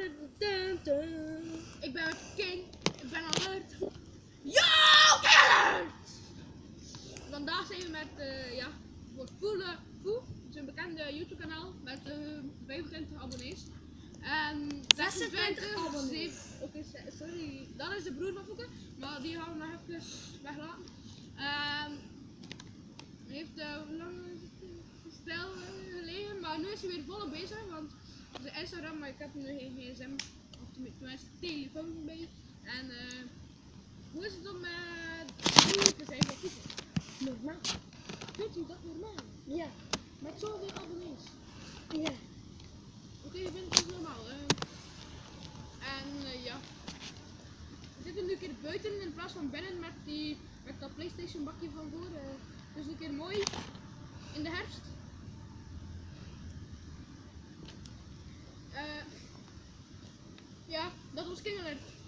Ik ben King, ik ben alert. Yo, alert! Vandaag zijn we met, voor Foe, is een bekende YouTube kanaal met 25 abonnees. En 26 abonnees. Oké, sorry, dat is de broer van Foeke, maar die gaan we nog even weglaten. Hij heeft hoe lang stil gelegen, maar nu is hij weer volop bezig, want zijn Instagram, maar ik heb nu geen gsm, of tenminste telefoon bij. En hoe is het om broer te zijn van Foeke? Normaal. Vindt u dat normaal? Ja. Met zoveel abonnees? Ja. Oké, je vindt het normaal. Ja. We zitten nu een keer buiten in plaats van binnen met dat PlayStation bakje van voor. Dus een keer mooi in de herfst. Ja, dat was King Alert.